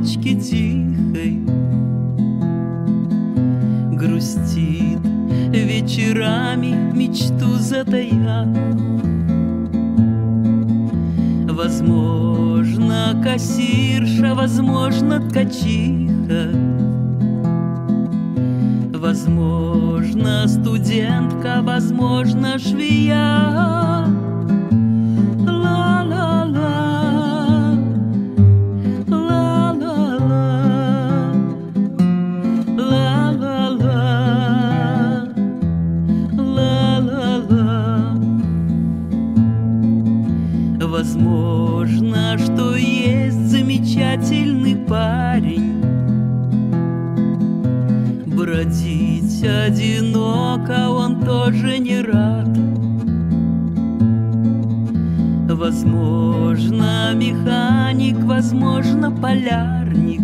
ночке тихой грустит, вечерами мечту затая. Возможно, кассирша, возможно, ткачиха, возможно, студентка, возможно, швея. Ла-ла-ла, ла-ла-ла, ла-ла-ла, ла-ла-ла. Возможно, что есть замечательный парень, бродить одиноко он тоже не рад. Возможно, механик, возможно, полярник,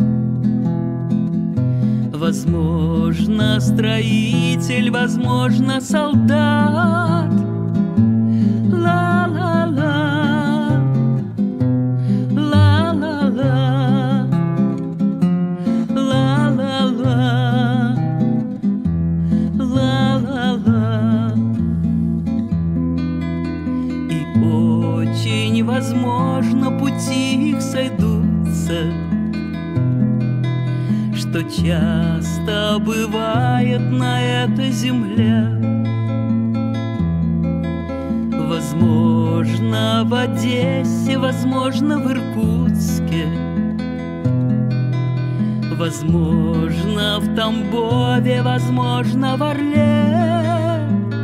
возможно, строитель, возможно, солдат. Ла-ла-ла, ла-ла-ла, ла-ла-ла, ла-ла-ла. И очень возможно, пути их сойдутся, что часто бывает на этой земле. Возможно, в Одессе, возможно, в Иркутске, возможно, в Тамбове, возможно, в Орле.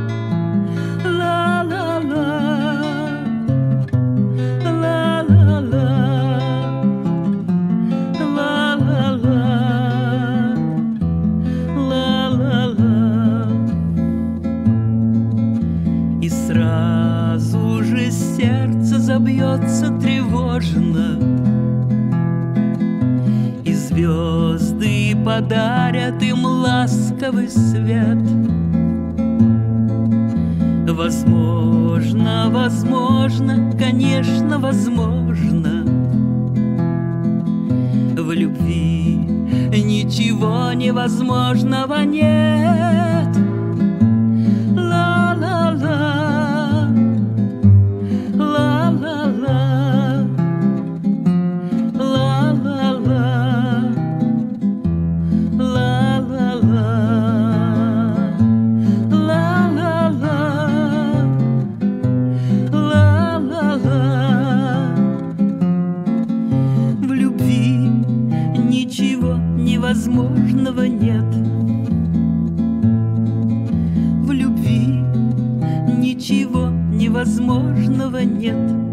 Ла-ла-ла, ла-ла-ла, ла-ла-ла, ла-ла-ла. И сразу же сердце забьется тревожно, и звезды подарят им ласковый свет. Возможно, возможно, конечно, возможно, в любви ничего невозможного нет. Ла-ла-ла, ла-ла-ла, ла-ла-ла, ла-ла-ла, ла-ла-ла. В любви ничего невозможного нет. В любви ничего невозможного нет.